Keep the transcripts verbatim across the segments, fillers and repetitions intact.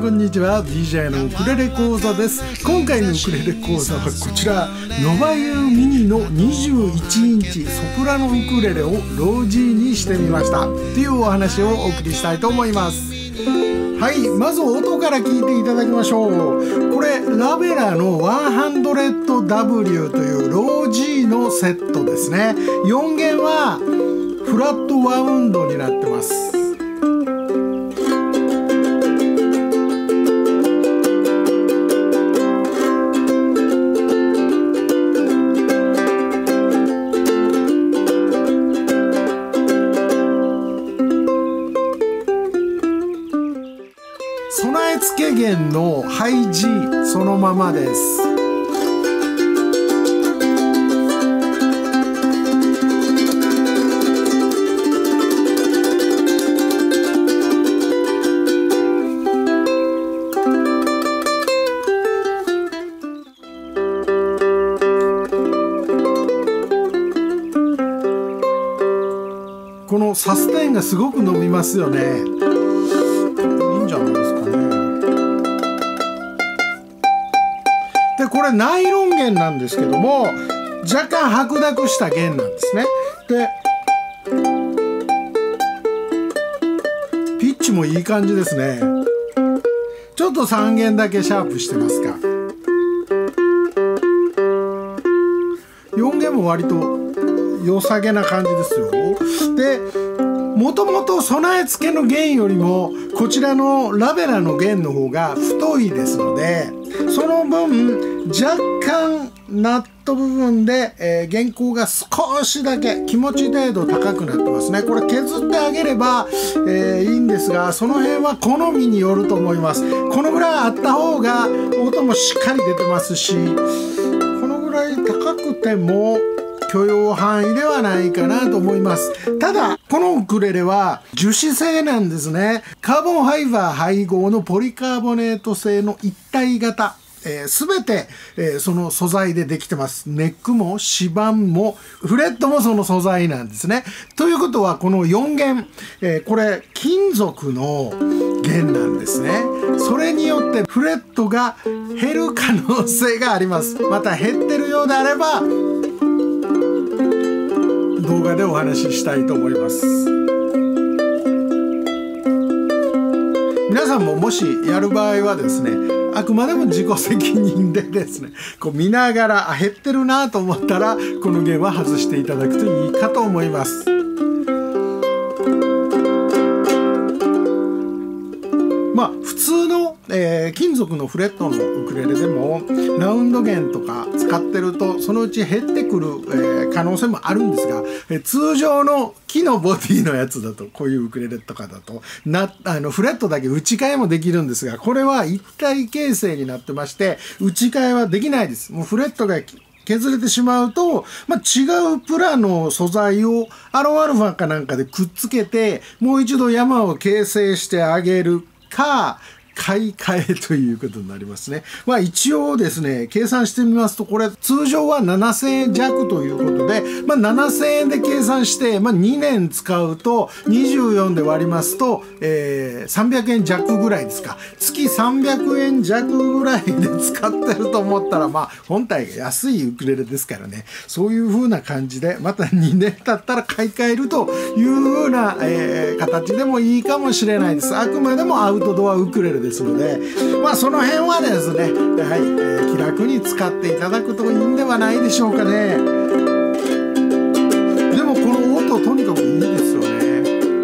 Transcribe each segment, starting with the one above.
こんにちは。 ディージェー のウクレレ講座です。今回のウクレレ講座はこちら、ノバユーミニのにじゅういちインチソプラノウクレレをロー ジー にしてみましたっていうお話をお送りしたいと思います。はい、まず音から聞いていただきましょう。これラベラの ひゃくダブリュー というロー ジー のセットですね。よん弦はフラットワウンドになってます。備え付け弦のハイ ジー そのままです。このサステンがすごく伸びますよね。いいんじゃないですかね。でこれナイロン弦なんですけども、若干白濁した弦なんですね。でピッチもいい感じですね。ちょっとさん弦だけシャープしてますか。よん弦も割と良さげな感じですよ。でもともと備え付けの弦よりもこちらのラベラの弦の方が太いですので、その分若干ナット部分で、えー、弦高が少しだけ気持ち程度高くなってますね。これ削ってあげれば、えー、いいんですが、その辺は好みによると思います。このぐらいあった方が音もしっかり出てますし、このぐらい高くても許容範囲ではないかなと思います。ただこのウクレレは樹脂製なんですね。カーボンファイバー配合のポリカーボネート製の一体型、えー、全て、えー、その素材でできてます。ネックも指板もフレットもその素材なんですね。ということはこのよん弦、えー、これ金属の弦なんですね。それによってフレットが減る可能性があります。また減ってるようであれば動画でお話ししたいと思います。皆さんももしやる場合はですね、あくまでも自己責任でですね、こう見ながらあ減ってるなと思ったらこの弦は外していただくといいかと思います。まあ普通の、えー、金属のフレットのウクレレでもラウンド弦とか使ってるとそのうち減ってくる、えー、可能性もあるんですが、えー、通常の木のボディのやつだと、こういうウクレレとかだとなあのフレットだけ打ち替えもできるんですが、これは一体形成になってまして打ち替えはできないです。もうフレットが削れてしまうと、まあ、違うプラの素材をアロンアルファかなんかでくっつけてもう一度山を形成してあげるか買い替えということになりますね。まあ一応ですね、計算してみますと、これ通常はななせんえん弱ということで、まあななせんえんで計算して、まあにねん使うとにじゅうよんで割りますと、えー、さんびゃくえん弱ぐらいですか。月さんびゃくえん弱ぐらいで使ってると思ったら、まあ本体が安いウクレレですからね、そういう風な感じで、またにねん経ったら買い替えるという風な、えー、形でもいいかもしれないです。あくまでもアウトドアウクレレですので、まあその辺はですね、はい、えー、気楽に使っていただくといいんではないでしょうかね。でもこの音とにかくいいですよね。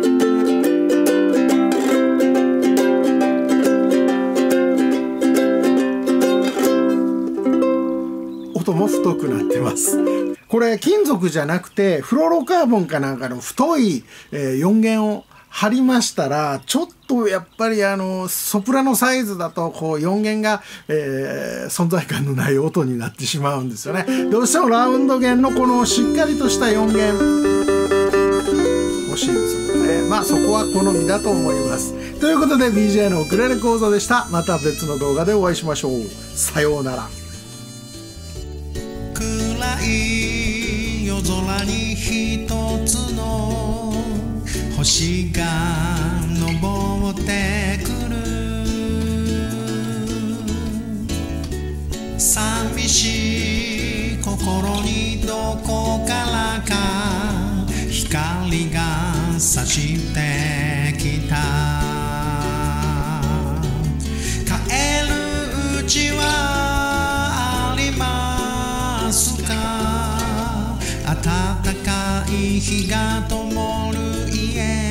音も太くなってます。これ金属じゃなくてフロロカーボンかなんかの太い、えー、よん弦を貼りましたら、ちょっとやっぱりあのソプラノサイズだとこうよん弦が、えー、存在感のない音になってしまうんですよね。どうしてもラウンド弦のこのしっかりとしたよん弦欲しいですので、まあそこは好みだと思います。ということで ビージェー のウクレレ講座でした。また別の動画でお会いしましょう。さようなら。暗い夜空に一つの星が昇ってくるりが差してきた。帰るうちはありますか。暖かい日が灯る家